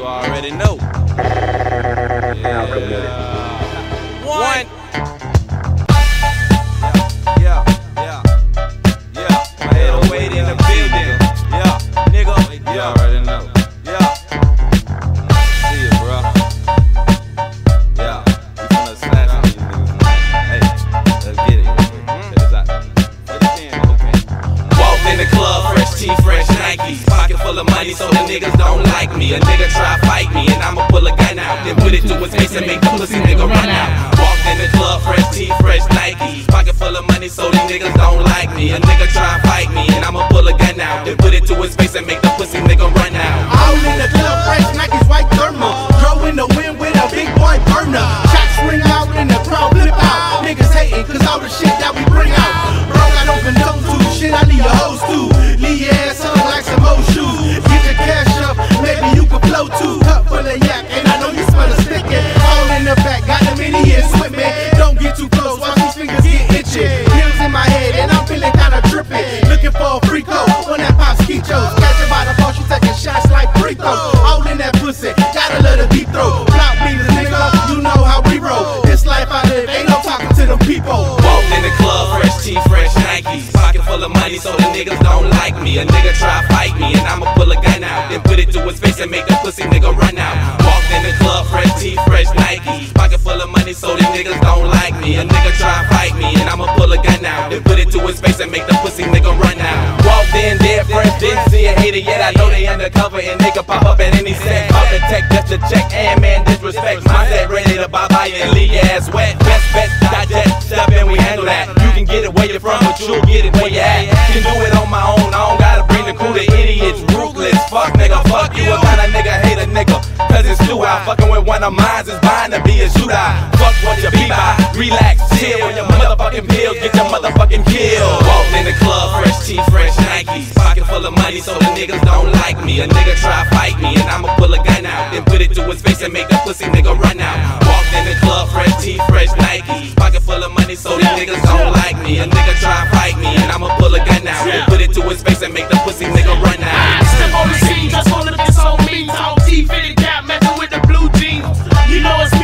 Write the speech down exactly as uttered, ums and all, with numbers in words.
You already know. Yeah. One. Yeah, yeah, yeah. My eight oh eight in the building. Yeah, nigga. You already know. Yeah. See it, bro. Yeah. We finna slash these niggas. Hey, let's get it. Check this out. Walked in the club, fresh tee, fresh Nikes. Pocket full of money, so the niggas don't like me. A nigga try fight me, and I'ma pull a gun out. Then put it to his face and make the pussy nigga run out. Walked in the club, fresh tee, fresh Nikes. Pocket full of money, so these niggas don't like me. A nigga try fight me, and I'ma pull a gun out. Then put it to his face and make the pussy nigga run out. All in the club, fresh Nikes, white thermal. Throw in the wind with a big boy burner. Shots ring out in the crowd, flip out. Niggas hating, cause all the shit that we bring out. Bro, got open doors to shit I leave your hoes to. Leave your ass on like some old shoes. Get your cash up, maybe you can flow too. Cup full of yak, and I know you smell a stickin'. All in the back, got them idiots with me. Don't get too close, watch these fingers get itchy. Pills in my head, and I'm feeling kinda trippin'. Looking for a free code, when that pops Quichos. Catch her by the ball, she taking shots like free throws. All in that pussy, gotta let her deep throw. Block beaters, nigga, you know how we roll. This life I live, ain't no talking to them people. Walked in the club, fresh tee, fresh Nikes. Pocket full of money, so the niggas don't like me. A nigga try fight me, and I'ma pull a gun out. Then put it to his face and make the pussy nigga run out. Walked in the club, fresh tee, fresh Nikes. Pocket full of money, so the niggas don't like me. A nigga try fight me, and I'ma pull a gun out. Then put it to his face and make the pussy nigga run out. Walked in dead fresh, didn't see a hater yet. I know they undercover and they can pop up at any set. Off the tech, just to check, and man disrespect. Mindset ready to bye bye and leave your ass wet. Best bet, digest, step in, we handle that. You can get it where you're from, but you'll get it where you at. Can do it on my own, I don't gotta bring the crew to idiots. Ruthless, fuck nigga, fuck you. What kind of nigga hate a nigga? Cause it's too out. Fucking with one of mine is bound to be a shootout. Fuck what you be by, relax, chill. Your motherfucking pills, get your motherfucking kill. Walked in the club, fresh tee, fresh Nikes. Pocket full of money, so the niggas don't like me. A nigga try fight me, and I'ma pull a gun out. Then put it to his face and make the pussy nigga run out. Walked in the club, fresh tee, fresh Nikes. Pocket full of money, so these niggas don't like me. A nigga try fight me, and I'ma pull a gun out. Then put it to his face and make the pussy nigga run out. Step on the scene, just wanna this on me. Tall teeth, fitted cap, matching with the blue jeans. You know it's